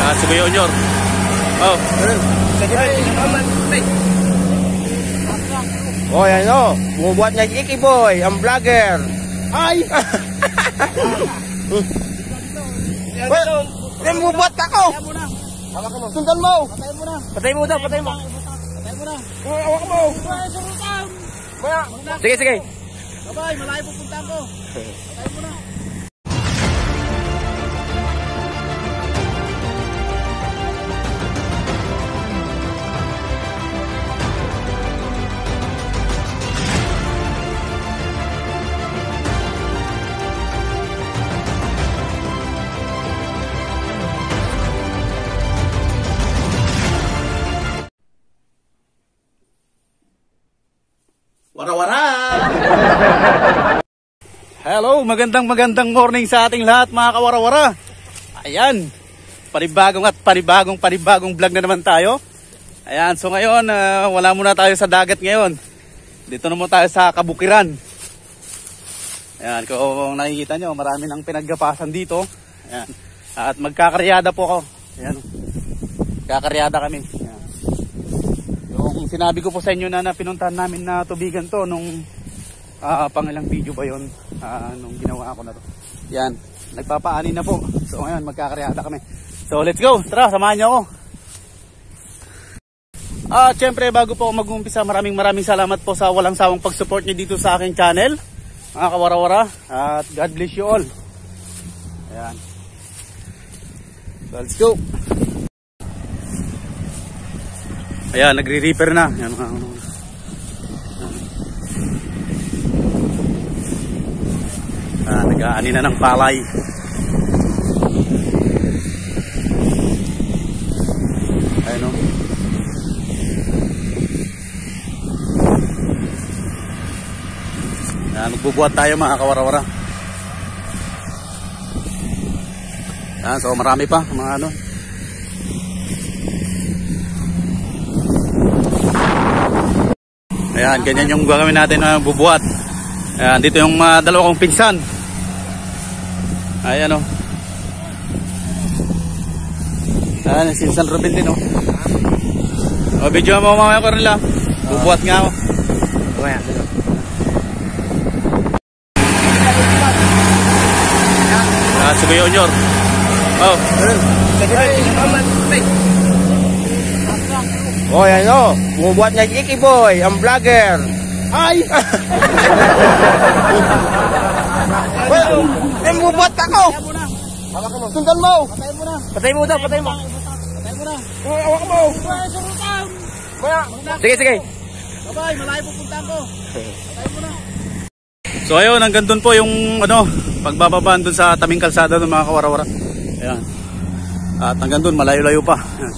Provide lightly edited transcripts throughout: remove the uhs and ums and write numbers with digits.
Si Kuya Onyor. Oh. Oh, yan o. Bumubuhat niya Iki Boy, ang vlogger. Ay! Well, bumubuhat ako. Sundan mo. Patay mo daw, patay mo. Awak mo. Sige, sige. Bye-bye, malayo pupunta ko. Patay mo na. Wara-wara! Hello, magandang morning sa ating lahat mga kawara-wara. Ayan, panibagong vlog na naman tayo. Ayan, so ngayon, wala muna tayo sa dagat ngayon. Dito naman tayo sa Kabukiran. Ayan, kung nakikita nyo, marami nang pinaggapasan dito. Ayan, at magkakaryada po ako. Ayan, magkakaryada kami. Ayan. Yung sinabi ko po sa inyo na pinuntahan namin na tubigan to nung pangilang video ba yun, nung ginawa ko na to. Yan, nagpapaani na po. So ngayon magkakaryada kami. So let's go, tara, samahan nyo ako. At syempre bago po ako mag-umpisa, maraming salamat po sa walang sawang pag-support nyo dito sa aking channel mga kawara-wara. At God bless you all. Ayan, so let's go. Ayan, nagre-reaper na. Ayan, nag-aani na ng palay. Ayan o. Ayan, magbubuhat tayo mga kawara-wara. Ayan, so marami pa mga ano. Ayan, ganyan yung gagawin natin na bubuhat. Ayan, dito yung dalawa kong pinsan. Ayan o. Ayan, si San Ruben din o. O, video mo mamaya ko rin lang. Bubuhat nga ako. Ayan. Si Kuya Onyor. Oh. Oh, yan o. Bumubuhat niya Iki Boy, ang vlogger. Ay! Well, bumubuhat ako. Sundan mo. Patay mo daw, patay mo. Awak mo. Sige, sige. Bye-bye, malayo pupunta ko. Patay mo na. So ayun, hanggang doon po yung ano, pagbababaan doon sa tabing kalsada ng mga kawara-wara. Ayan. At hanggang doon, malayo-layo pa. Ayan.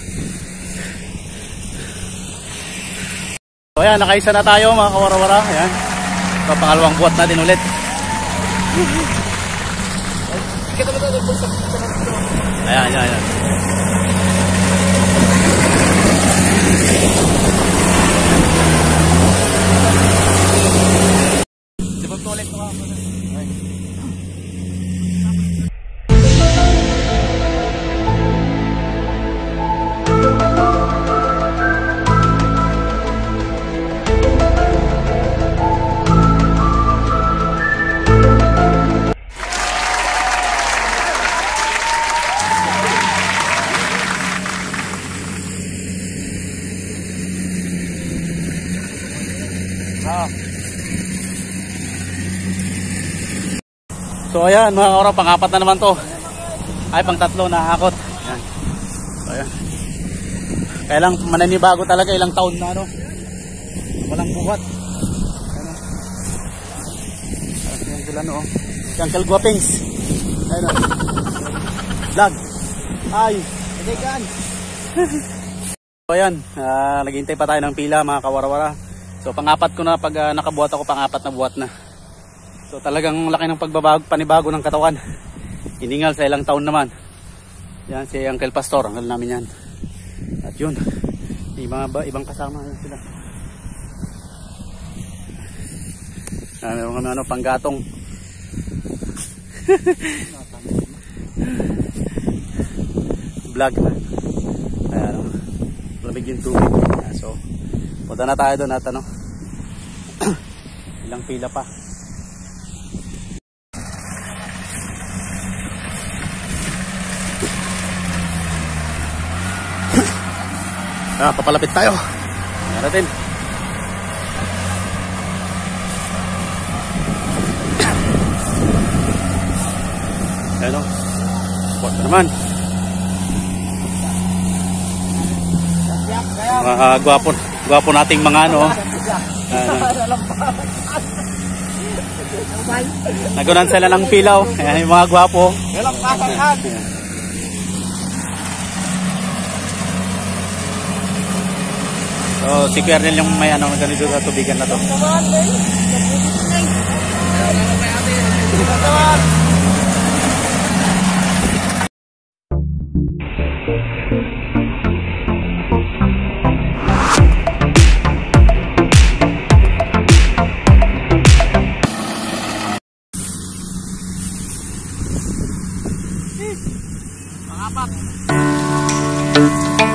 So ayan, nakaisa na tayo mga kawara-wara. Ayan. So pangalawang buhat natin ulit. Ayan, ayan, ayan. Sibot ulit mga kawara-wara. So ayan mga kaura, pang-apat na naman to. Ay, pang-tatlo na hakot. Ayan. So ayan. Kailang mananibago talaga, ilang taon na ano. Walang buhat. Ayan. Ayan sila no. Si Uncle Guapings. Ayan o. Vlog. Ay. Kadigan. So ayan, naghihintay pa tayo ng pila mga kawara-wara. So pang-apat ko na, pag nakabuhat ako, pang-apat na buhat na. So talagang laki ng panibago ng katawan. Iningal sa ilang taon naman. Yan si Uncle Pastor, uncle namin yan. At yun, ibang kasama sila. Ano, panggatong. vlog. Ayan, lamig yung tubig. Ayan, so punta na tayo doon at ano, ilang pila pa. Papalapit tayo. Ayan natin. Ayan o. Spot na naman. Mga gwapo nating mga ano. Nagunan sila ng pilaw. Ayan yung mga gwapo. So si Kernel yung may ano ganito sa tubigan na to. Pangapat.